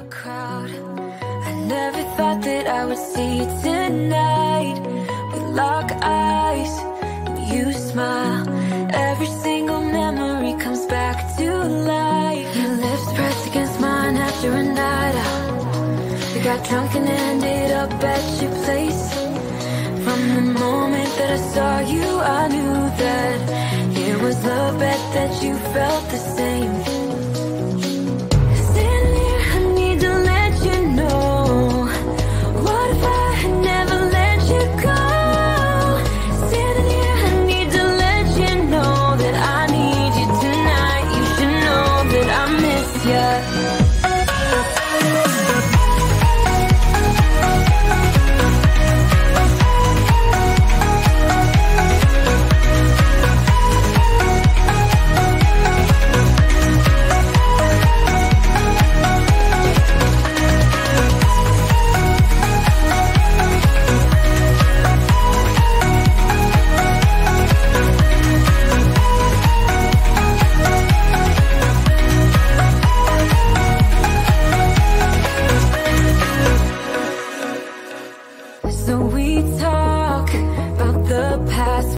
crowd. I never thought that I would see you tonight. We lock eyes and you smile. Every single memory comes back to life. Your lips pressed against mine after a night out. We got drunk and ended up at your place. From the moment that I saw you, I knew that it was love, bet that you felt the same. Standing here, I need to let you know, what if I had never let you go? Standing here, I need to let you know that I need you tonight. You should know that I miss you.